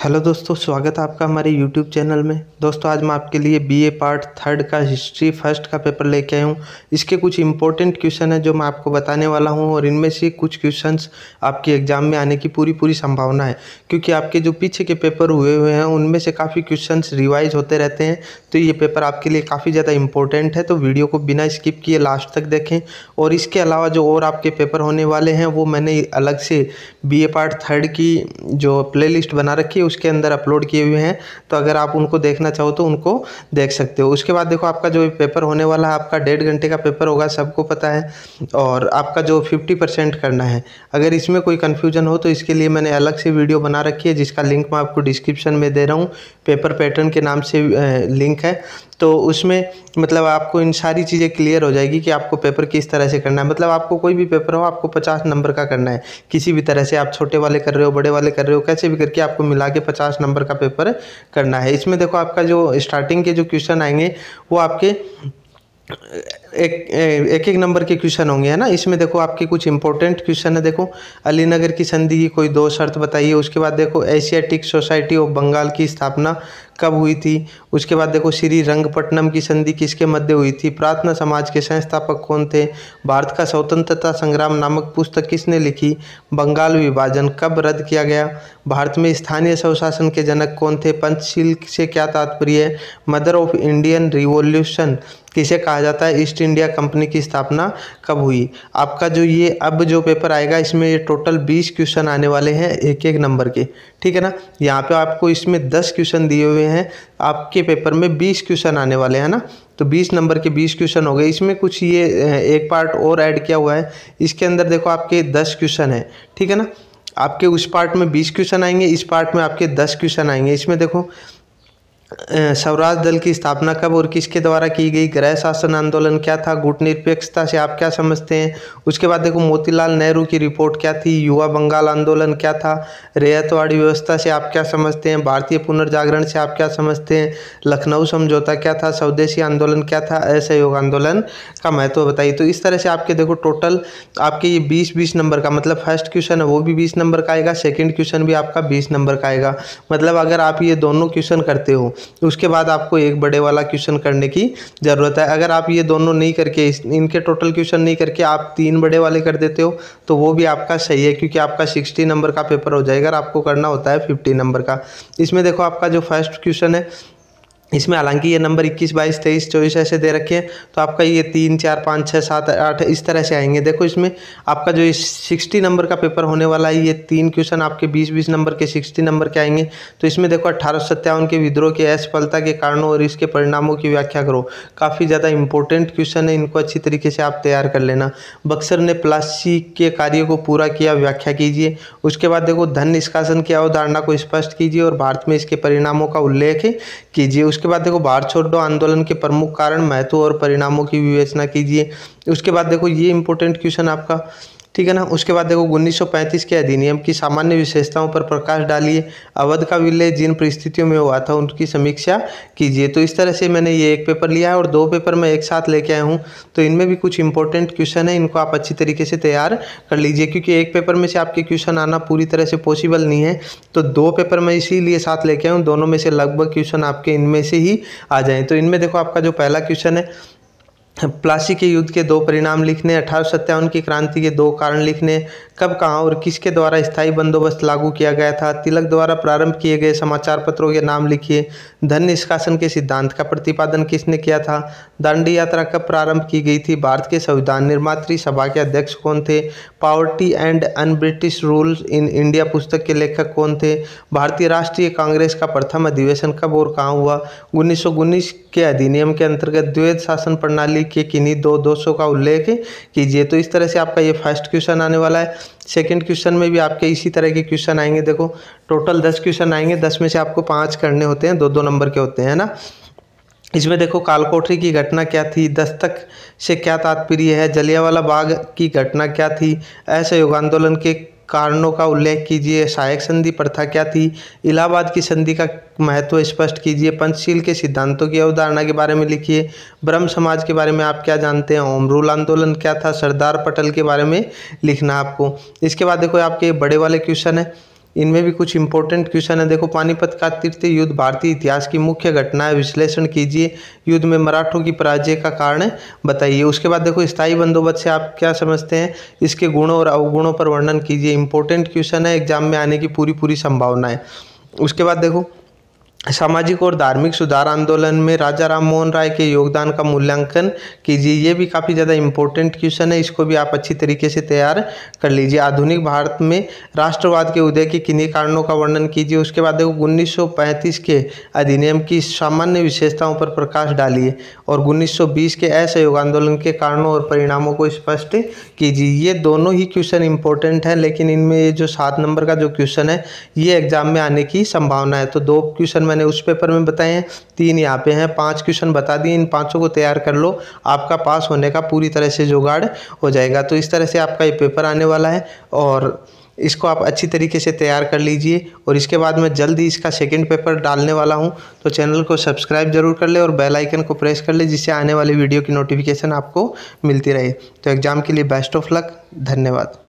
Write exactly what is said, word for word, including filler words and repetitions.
Hello दोस्तों, स्वागत है आपका हमारे यूट्यूब चैनल में। दोस्तों आज मैं आपके लिए बीए पार्ट थर्ड का हिस्ट्री फर्स्ट का पेपर लेके आया हूँ। इसके कुछ इंपॉर्टेंट क्वेश्चन है जो मैं आपको बताने वाला हूँ और इनमें से कुछ क्वेश्चंस आपके एग्जाम में आने की पूरी पूरी संभावना है, क्योंकि आपके जो पीछे के पेपर हुए हुए हैं उनमें से काफ़ी क्वेश्चंस रिवाइज होते रहते हैं। तो ये पेपर आपके लिए काफ़ी ज़्यादा इंपॉर्टेंट है, तो वीडियो को बिना स्किप किए लास्ट तक देखें। और इसके अलावा जो और आपके पेपर होने वाले हैं वो मैंने अलग से बीए पार्ट थर्ड की जो प्लेलिस्ट बना रखी है उसके अंदर अपलोड किए हुए हैं, तो अगर आप उनको देखना चाहो तो उनको देख सकते हो। उसके बाद देखो आपका जो पेपर होने वाला है, आपका डेढ़ घंटे का पेपर होगा, सबको पता है। और आपका जो फिफ्टी परसेंट करना है, अगर इसमें कोई कन्फ्यूजन हो तो इसके लिए मैंने अलग से वीडियो बना रखी है जिसका लिंक मैं आपको डिस्क्रिप्शन में दे रहा हूँ। पेपर पैटर्न के नाम से लिंक है, तो उसमें मतलब आपको इन सारी चीज़ें क्लियर हो जाएगी कि आपको पेपर किस तरह से करना है। मतलब आपको कोई भी पेपर हो आपको पचास नंबर का करना है, किसी भी तरह से, आप छोटे वाले कर रहे हो बड़े वाले कर रहे हो, कैसे भी करके आपको मिला के पचास नंबर का पेपर करना है। इसमें देखो आपका जो स्टार्टिंग के जो क्वेश्चन आएंगे वो आपके एक एक एक नंबर के क्वेश्चन होंगे, है ना। इसमें देखो आपके कुछ इंपॉर्टेंट क्वेश्चन है। देखो अलीनगर की संधि की कोई दो शर्त बताइए। उसके बाद देखो एशियाटिक सोसाइटी ऑफ बंगाल की स्थापना कब हुई थी। उसके बाद देखो श्री रंगपट्टनम की संधि किसके मध्य हुई थी। प्रार्थना समाज के संस्थापक कौन थे। भारत का स्वतंत्रता संग्राम नामक पुस्तक किसने लिखी। बंगाल विभाजन कब रद्द किया गया। भारत में स्थानीय स्वशासन के जनक कौन थे। पंचशील से क्या तात्पर्य है। मदर ऑफ इंडियन रिवॉल्यूशन किसे कहा जाता है। ईस्ट इंडिया कंपनी की स्थापना कब हुई। आपका जो ये अब जो पेपर आएगा इसमें ये टोटल बीस क्वेश्चन आने वाले हैं एक एक नंबर के, ठीक है ना। यहाँ पे आपको इसमें दस क्वेश्चन दिए हुए हैं, आपके पेपर में बीस क्वेश्चन आने वाले हैं ना। तो बीस नंबर के बीस क्वेश्चन हो गए। इसमें कुछ ये एक पार्ट और ऐड किया हुआ है, इसके अंदर देखो आपके दस क्वेश्चन है, ठीक है ना। आपके उस पार्ट में बीस क्वेश्चन आएंगे, इस पार्ट में आपके दस क्वेश्चन आएंगे। इसमें देखो स्वराज दल की स्थापना कब और किसके द्वारा की गई। गृह शासन आंदोलन क्या था। गुटनिरपेक्षता से आप क्या समझते हैं। उसके बाद देखो मोतीलाल नेहरू की रिपोर्ट क्या थी। युवा बंगाल आंदोलन क्या था। रैयतवाड़ी व्यवस्था से आप क्या समझते हैं। भारतीय पुनर्जागरण से आप क्या समझते हैं। लखनऊ समझौता क्या था। स्वदेशी आंदोलन क्या था। असहयोग आंदोलन का महत्व बताइए। तो इस तरह से आपके देखो टोटल आपके ये बीस बीस नंबर का, मतलब फर्स्ट क्वेश्चन है वो भी बीस नंबर का आएगा, सेकेंड क्वेश्चन भी आपका बीस नंबर का आएगा। मतलब अगर आप ये दोनों क्वेश्चन करते हो उसके बाद आपको एक बड़े वाला क्वेश्चन करने की ज़रूरत है। अगर आप ये दोनों नहीं करके, इनके टोटल क्वेश्चन नहीं करके आप तीन बड़े वाले कर देते हो तो वो भी आपका सही है, क्योंकि आपका साठ नंबर का पेपर हो जाएगा। आपको करना होता है पचास नंबर का। इसमें देखो आपका जो फर्स्ट क्वेश्चन है इसमें हालांकि ये नंबर इक्कीस बाईस तेईस चौबीस ऐसे दे रखे हैं, तो आपका ये तीन चार पाँच छः सात आठ इस तरह से आएंगे। देखो इसमें आपका जो साठ नंबर का पेपर होने वाला है, ये तीन क्वेश्चन आपके बीस बीस नंबर के साठ नंबर के आएंगे। तो इसमें देखो अठारह सौ सत्तावन के विद्रोह के असफलता के कारणों और इसके परिणामों की व्याख्या करो। काफ़ी ज़्यादा इंपॉर्टेंट क्वेश्चन है, इनको अच्छी तरीके से आप तैयार कर लेना। बक्सर ने प्लासी के कार्य को पूरा किया, व्याख्या कीजिए। उसके बाद देखो धन निष्कासन की अवधारणा को स्पष्ट कीजिए और भारत में इसके परिणामों का उल्लेख कीजिए। उसके बाद देखो भारत छोड़ो आंदोलन के प्रमुख कारण, महत्व और परिणामों की विवेचना कीजिए। उसके बाद देखो ये इंपॉर्टेंट क्वेश्चन आपका, ठीक है ना। उसके बाद देखो उन्नीस सौ पैंतीस के अधिनियम की सामान्य विशेषताओं पर प्रकाश डालिए। अवध का विलय जिन परिस्थितियों में हुआ था उनकी समीक्षा कीजिए। तो इस तरह से मैंने ये एक पेपर लिया है और दो पेपर मैं एक साथ लेके आया हूँ, तो इनमें भी कुछ इंपॉर्टेंट क्वेश्चन है, इनको आप अच्छी तरीके से तैयार कर लीजिए, क्योंकि एक पेपर में से आपके क्वेश्चन आना पूरी तरह से पॉसिबल नहीं है। तो दो पेपर मैं इसीलिए साथ लेके आया हूँ, दोनों में से लगभग क्वेश्चन आपके इनमें से ही आ जाएँ। तो इनमें देखो आपका जो पहला क्वेश्चन है, प्लासी के युद्ध के दो परिणाम लिखने। अठारह सौ सत्तावन की क्रांति के दो कारण लिखने। कब, कहाँ और किसके द्वारा स्थायी बंदोबस्त लागू किया गया था। तिलक द्वारा प्रारंभ किए गए समाचार पत्रों के नाम लिखिए। धन निष्कासन के सिद्धांत का प्रतिपादन किसने किया था। दांडी यात्रा कब प्रारंभ की गई थी। भारत के संविधान निर्मात्री सभा के अध्यक्ष कौन थे। Poverty and un British rule in India पुस्तक के लेखक कौन थे। भारतीय राष्ट्रीय कांग्रेस का प्रथम अधिवेशन कब और कहाँ हुआ। उन्नीस सौ उन्नीस के अधिनियम के अंतर्गत द्वैध शासन प्रणाली के किन्हीं दो दोषों का उल्लेख कीजिए। तो इस तरह से आपका ये फर्स्ट क्वेश्चन आने वाला है। सेकंड क्वेश्चन में भी आपके इसी तरह के क्वेश्चन आएंगे। देखो टोटल दस क्वेश्चन आएंगे, दस में से आपको पाँच करने होते हैं, दो दो नंबर के होते हैं ना। इसमें देखो कालकोठरी की घटना क्या थी। दस्तक से क्या तात्पर्य है। जलियांवाला बाग की घटना क्या थी। असहयोग आंदोलन के कारणों का उल्लेख कीजिए। सहायक संधि प्रथा क्या थी। इलाहाबाद की संधि का महत्व स्पष्ट कीजिए। पंचशील के सिद्धांतों की अवधारणा के बारे में लिखिए। ब्रह्म समाज के बारे में आप क्या जानते हैं। होम रूल आंदोलन क्या था। सरदार पटेल के बारे में लिखना आपको। इसके बाद देखो आपके बड़े वाले क्वेश्चन है, इनमें भी कुछ इंपॉर्टेंट क्वेश्चन है। देखो, पानीपत का तृतीय युद्ध भारतीय इतिहास की मुख्य घटना है, विश्लेषण कीजिए। युद्ध में मराठों की पराजय का कारण बताइए। उसके बाद देखो, स्थायी बंदोबस्त से आप क्या समझते हैं, इसके गुणों और अवगुणों पर वर्णन कीजिए। इंपॉर्टेंट क्वेश्चन है, एग्जाम में आने की पूरी पूरी संभावना है। उसके बाद देखो, सामाजिक और धार्मिक सुधार आंदोलन में राजा राम मोहन राय के योगदान का मूल्यांकन कीजिए। ये भी काफ़ी ज़्यादा इंपॉर्टेंट क्वेश्चन है, इसको भी आप अच्छी तरीके से तैयार कर लीजिए। आधुनिक भारत में राष्ट्रवाद के उदय के किन्हीं कारणों का वर्णन कीजिए। उसके बाद देखो, उन्नीस सौ पैंतीस के अधिनियम की सामान्य विशेषताओं पर प्रकाश डालिए और उन्नीस सौ बीस के असहयोग आंदोलन के कारणों और परिणामों को स्पष्ट कीजिए। ये दोनों ही क्वेश्चन इंपॉर्टेंट हैं, लेकिन इनमें ये जो सात नंबर का जो क्वेश्चन है ये एग्जाम में आने की संभावना है। तो दो क्वेश्चन मैंने उस पेपर में बताए हैं, तीन यहाँ पे हैं, पांच क्वेश्चन बता दिए। इन पांचों को तैयार कर लो, आपका पास होने का पूरी तरह से जुगाड़ हो जाएगा। तो इस तरह से आपका ये पेपर आने वाला है और इसको आप अच्छी तरीके से तैयार कर लीजिए। और इसके बाद मैं जल्दी इसका सेकंड पेपर डालने वाला हूँ, तो चैनल को सब्सक्राइब जरूर कर ले और बेल आइकन को प्रेस कर ले, जिससे आने वाली वीडियो की नोटिफिकेशन आपको मिलती रहे। तो एग्ज़ाम के लिए बेस्ट ऑफ लक, धन्यवाद।